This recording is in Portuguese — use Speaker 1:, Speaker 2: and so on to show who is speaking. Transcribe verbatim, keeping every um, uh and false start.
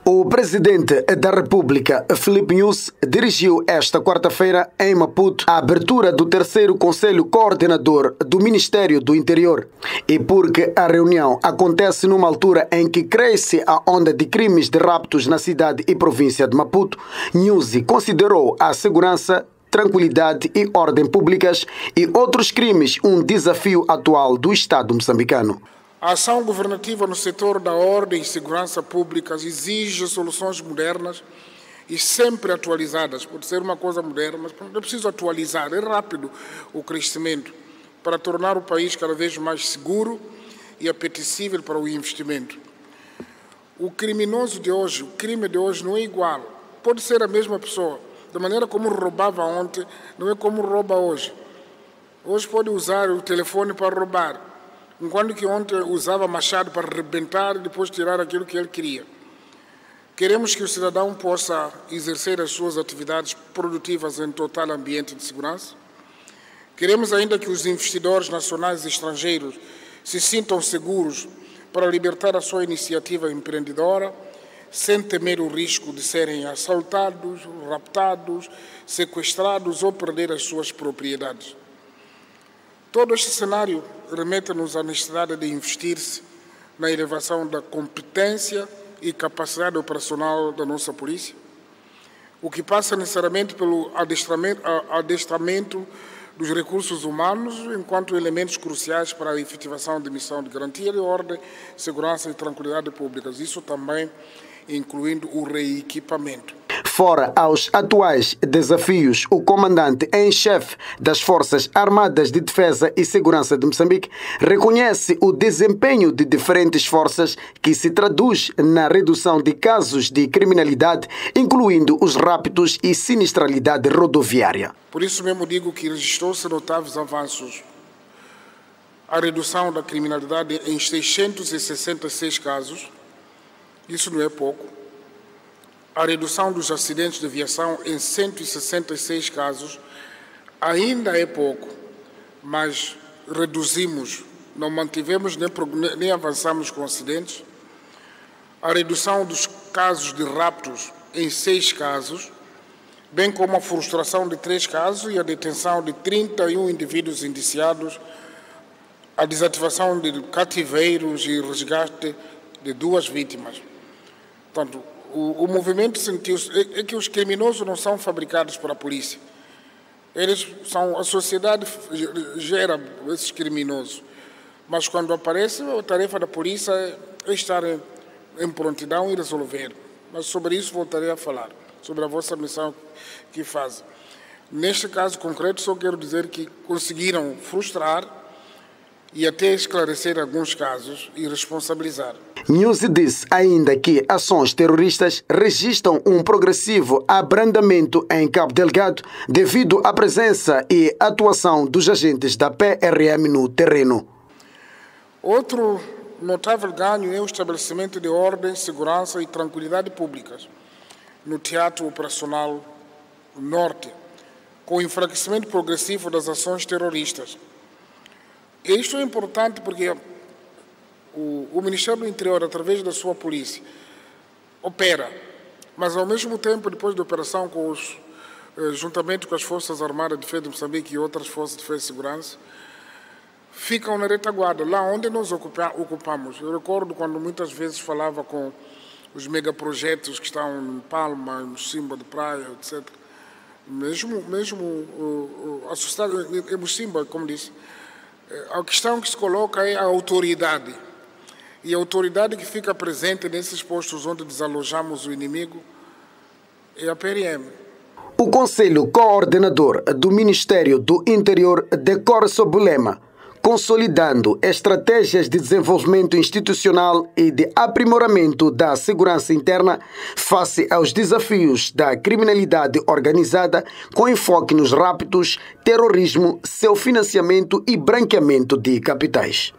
Speaker 1: O presidente da República, Filipe Nyusi, dirigiu esta quarta-feira em Maputo a abertura do terceiro Conselho Coordenador do Ministério do Interior. E porque a reunião acontece numa altura em que cresce a onda de crimes de raptos na cidade e província de Maputo, Nyusi considerou a segurança, tranquilidade e ordem públicas e outros crimes um desafio atual do Estado moçambicano.
Speaker 2: A ação governativa no setor da ordem e segurança públicas exige soluções modernas e sempre atualizadas. Pode ser uma coisa moderna, mas é preciso atualizar. É rápido o crescimento para tornar o país cada vez mais seguro e apetecível para o investimento. O criminoso de hoje, o crime de hoje não é igual. Pode ser a mesma pessoa. Da maneira como roubava ontem, não é como rouba hoje. Hoje pode usar o telefone para roubar, enquanto que ontem usava machado para arrebentar e depois tirar aquilo que ele queria. Queremos que o cidadão possa exercer as suas atividades produtivas em total ambiente de segurança. Queremos ainda que os investidores nacionais e estrangeiros se sintam seguros para libertar a sua iniciativa empreendedora, sem temer o risco de serem assaltados, raptados, sequestrados ou perder as suas propriedades. Todo este cenário remete-nos à necessidade de investir-se na elevação da competência e capacidade operacional da nossa polícia, o que passa necessariamente pelo adestramento, adestramento dos recursos humanos enquanto elementos cruciais para a efetivação de missão de garantia de ordem, segurança e tranquilidade públicas. Isso também incluindo o reequipamento.
Speaker 1: Fora aos atuais desafios, o comandante em chefe das Forças Armadas de Defesa e Segurança de Moçambique reconhece o desempenho de diferentes forças que se traduz na redução de casos de criminalidade, incluindo os raptos e sinistralidade rodoviária.
Speaker 2: Por isso mesmo digo que registrou-se notáveis avanços. A redução da criminalidade em seiscentos e sessenta e seis casos, isso não é pouco. A redução dos acidentes de aviação em cento e sessenta e seis casos ainda é pouco, mas reduzimos, não mantivemos nem, nem avançamos com acidentes. A redução dos casos de raptos em seis casos, bem como a frustração de três casos e a detenção de trinta e um indivíduos indiciados, a desativação de cativeiros e resgate de duas vítimas. Portanto, O, o movimento sentiu-se é, é que os criminosos não são fabricados pela polícia. Eles são, a sociedade gera esses criminosos. Mas quando aparece, a tarefa da polícia é estar em, em prontidão e resolver. Mas sobre isso voltarei a falar, sobre a vossa missão que fazem. Neste caso concreto, só quero dizer que conseguiram frustrar e até esclarecer alguns casos e responsabilizar.
Speaker 1: Nyusi disse ainda que ações terroristas registram um progressivo abrandamento em Cabo Delgado devido à presença e atuação dos agentes da P R M no terreno.
Speaker 2: Outro notável ganho é o estabelecimento de ordem, segurança e tranquilidade públicas no Teatro Operacional Norte, com o enfraquecimento progressivo das ações terroristas. E isto é importante porque o, o Ministério do Interior, através da sua polícia, opera, mas ao mesmo tempo, depois da operação, com os, eh, juntamente com as Forças Armadas de Defesa de Moçambique e outras Forças de Defesa e Segurança, ficam na retaguarda, lá onde nós ocupa, ocupamos. Eu recordo quando muitas vezes falava com os megaprojetos que estão em Palma, no Simba de Praia, etcétera. Mesmo, mesmo uh, uh, a sociedade, em Simba, como disse, a questão que se coloca é a autoridade. E a autoridade que fica presente nesses postos onde desalojamos o inimigo é a P R M.
Speaker 1: O Conselho Coordenador do Ministério do Interior decorre sob o lema consolidando estratégias de desenvolvimento institucional e de aprimoramento da segurança interna face aos desafios da criminalidade organizada, com enfoque nos raptos, terrorismo, seu financiamento e branqueamento de capitais.